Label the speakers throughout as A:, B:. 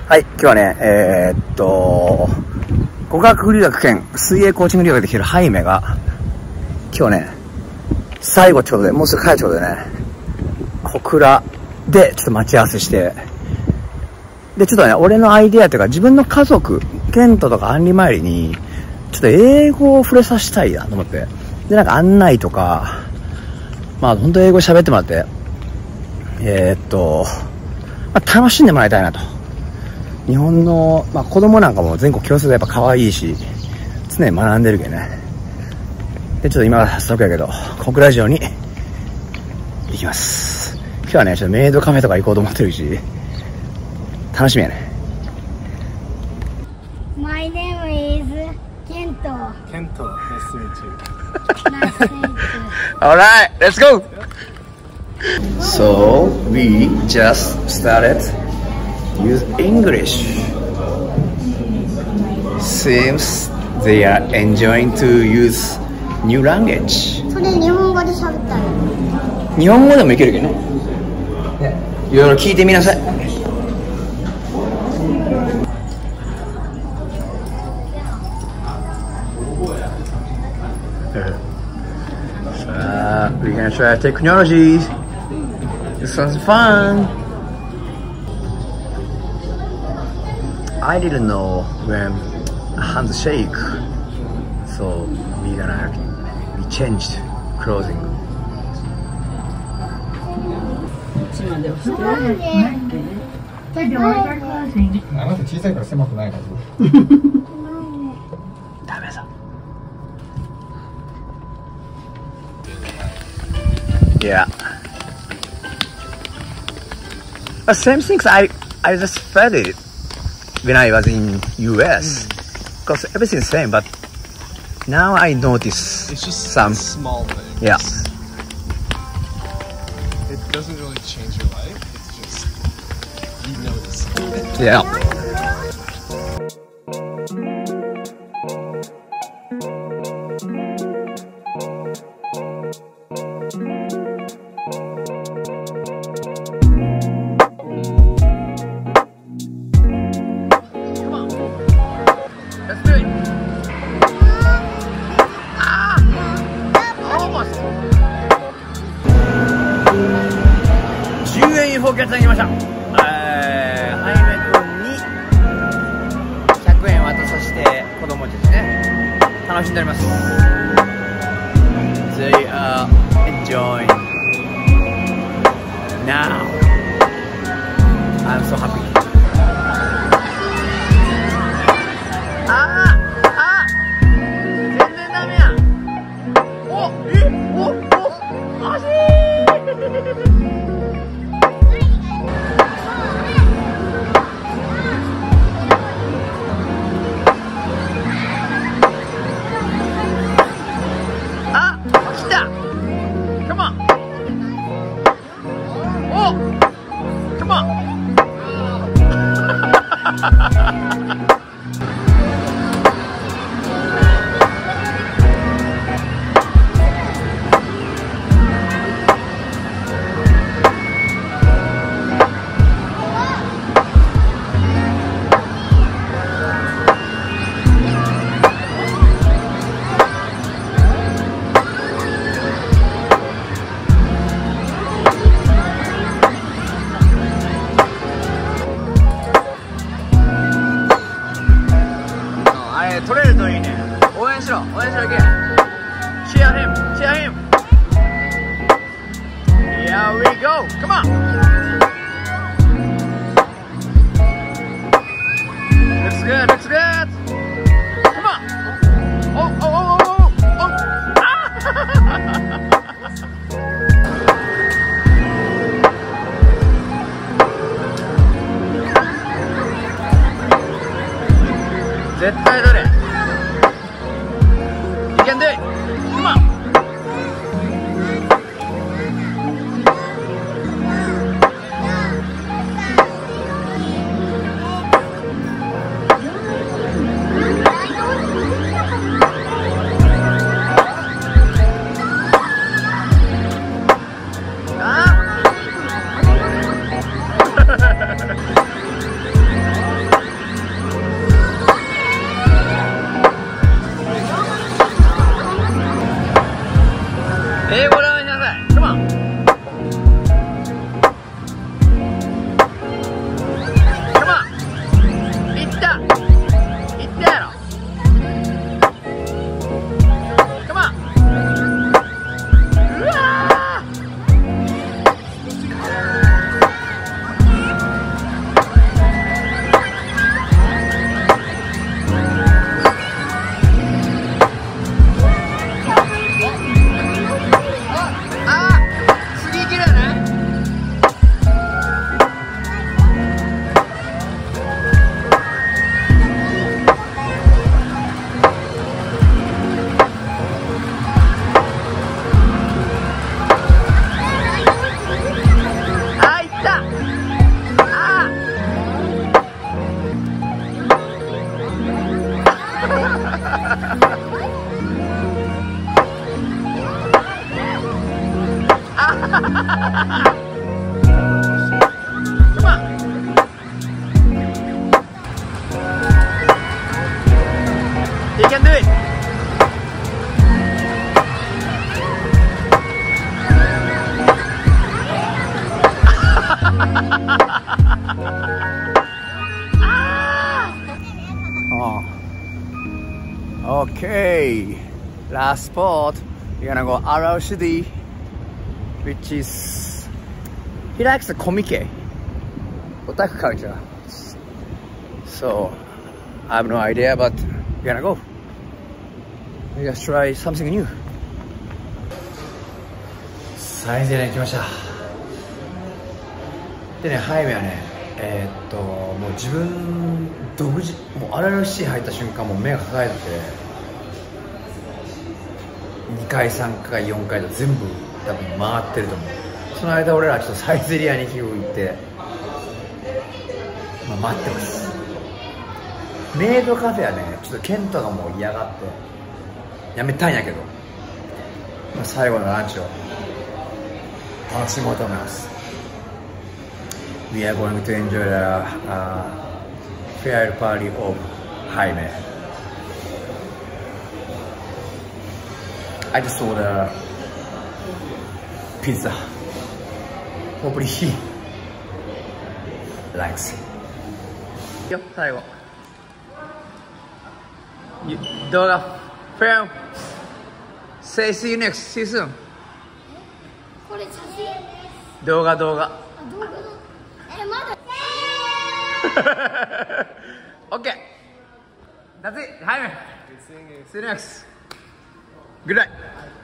A: はい、今日はね、語学留学兼水泳コーチング留学できるハイメが、今日ね、最後ってことで、もうすぐ帰るってことでね、小倉でちょっと待ち合わせして、で、ちょっとね、俺のアイデアというか、自分の家族、ケントとかアンリマイリに、ちょっと英語を触れさせたいなと思って、で、なんか案内とか、まあ、本当英語喋ってもらって、まあ、楽しんでもらいたいなと。日本の、まあ、子供なんかも全国共通でやっぱ可愛いし、常に学んでるけどね。で、ちょっと今から早速やけど、小倉城に行きます。今日はね、ちょっとメイドカフェとか行こうと思ってるし、楽しみやね。
B: My name is Kento.
C: Kento, nice to meet you.
B: Nice to meet you.
A: Alright, let's go! So, we just started use English. Seems they are enjoying to use new language.
B: それ日本語で喋ったら
A: 日本語でもいけるけどね。いろいろ聞いてみなさい。さあ、we're gonna try technology. This one's fun. I didn't know when handshake, so we changed clothing.
C: あなた小さいから狭くないはず。
A: ダメだ。Yeah. Same things I just felt it when I was in US. Because everything's same, but now I notice
C: It's just
A: some.
C: small things.
A: Yeah.
C: It doesn't really change your life. It's just you notice.
A: Yeah. Let's do it. Almost. 10円 UFO キャッチャーに来ました。ハイメ君に100円渡させて子供たちね、楽しんでおります。They are enjoying now. I'm so happy. 全然ダメやん。マジ来た Come on Come on あ英語でお願いしなさい。Come on。Come on。いった。いったやろ。Come on。うわYou can do it. Okay, last spot. We're gonna go Arau City, which is he likes the komike, otaku culture. So I have no idea, but we're gonna go. Let's try something new. サイゼリヤに来ました。でね、ハイメはね、もう自分独自、もうアラルシー入った瞬間もう目が輝いてて、2回3回4回と全部多分回ってると思う。その間俺らちょっとサイゼリヤに気を行って、待ってます。メイドカフェはね、ちょっとケントがもう嫌がってやめたんやけど、最後のランチを楽しもうと思います。We are going to enjoy the fair party of Jaime. I just saw the pizza. Hopefully he likes it. よ、最後。動画 Film. Say see you next. See you soon.
B: これ写真？
A: 動画。
B: 動画だ。まだ。
A: Okay. That's it. Jaime.
C: Good seeing you.
A: See you next. Good night.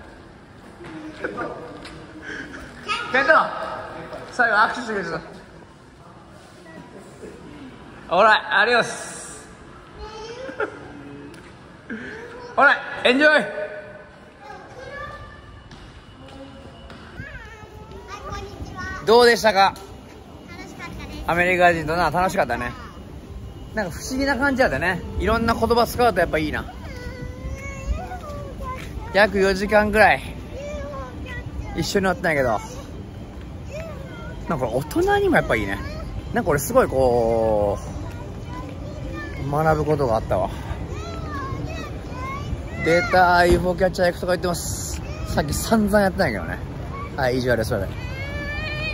A: ケント、最後握手してくれた。Alright, adios. Alright, enjoy. どうでしたか？
B: 楽しかったです。
A: アメリカ人とな、楽しかったね。なんか不思議な感じだったね。いろんな言葉使うとやっぱいいな。約4時間ぐらい一緒に乗ってないけど、なんかこれ大人にもやっぱいいね。なんか俺すごいこう学ぶことがあったわ。データ UFO キャッチャー役とか言ってます。さっき散々やったんやけどね。はい、以上です。それで